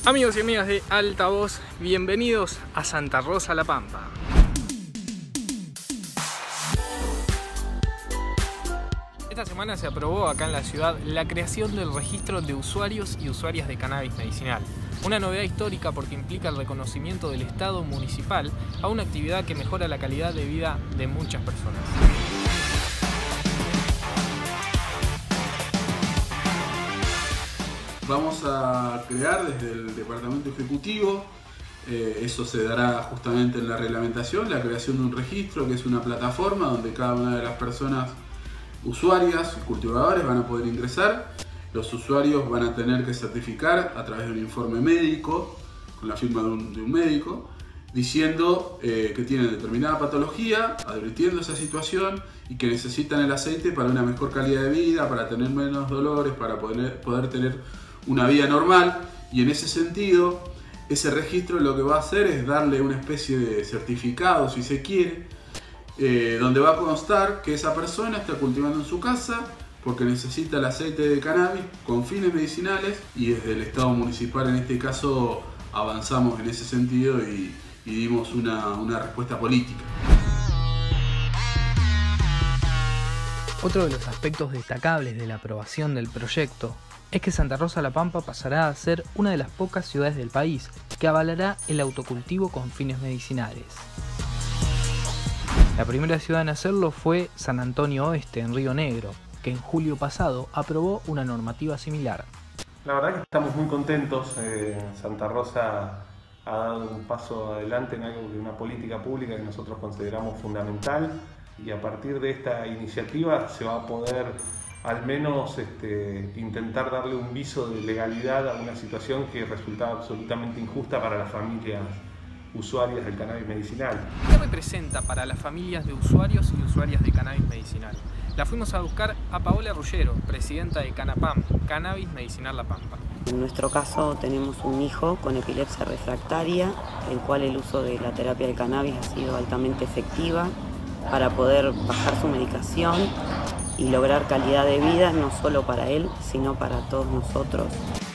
Amigos y amigas de Altavoz, bienvenidos a Santa Rosa La Pampa. Esta semana se aprobó acá en la ciudad la creación del registro de usuarios y usuarias de cannabis medicinal. Una novedad histórica porque implica el reconocimiento del Estado municipal a una actividad que mejora la calidad de vida de muchas personas. Vamos a crear desde el Departamento Ejecutivo, eso se dará justamente en la reglamentación, la creación de un registro que es una plataforma donde cada una de las personas usuarias, cultivadores, van a poder ingresar. Los usuarios van a tener que certificar a través de un informe médico, con la firma de un médico, diciendo que tienen determinada patología, advirtiendo esa situación y que necesitan el aceite para una mejor calidad de vida, para tener menos dolores, para poder tener una vida normal. Y en ese sentido, ese registro lo que va a hacer es darle una especie de certificado, si se quiere, donde va a constar que esa persona está cultivando en su casa porque necesita el aceite de cannabis con fines medicinales, y desde el Estado municipal en este caso avanzamos en ese sentido y dimos una respuesta política. Otro de los aspectos destacables de la aprobación del proyecto es que Santa Rosa La Pampa pasará a ser una de las pocas ciudades del país que avalará el autocultivo con fines medicinales. La primera ciudad en hacerlo fue San Antonio Oeste, en Río Negro, que en julio pasado aprobó una normativa similar. La verdad que estamos muy contentos. Santa Rosa ha dado un paso adelante en algo de una política pública que nosotros consideramos fundamental, y a partir de esta iniciativa se va a poder al menos intentar darle un viso de legalidad a una situación que resultaba absolutamente injusta para las familias usuarias del cannabis medicinal. ¿Qué representa para las familias de usuarios y usuarias de cannabis medicinal? La fuimos a buscar a Paola Ruggero, presidenta de Canapam, Cannabis Medicinal La Pampa. En nuestro caso tenemos un hijo con epilepsia refractaria, el cual el uso de la terapia de cannabis ha sido altamente efectiva para poder bajar su medicación y lograr calidad de vida no solo para él, sino para todos nosotros.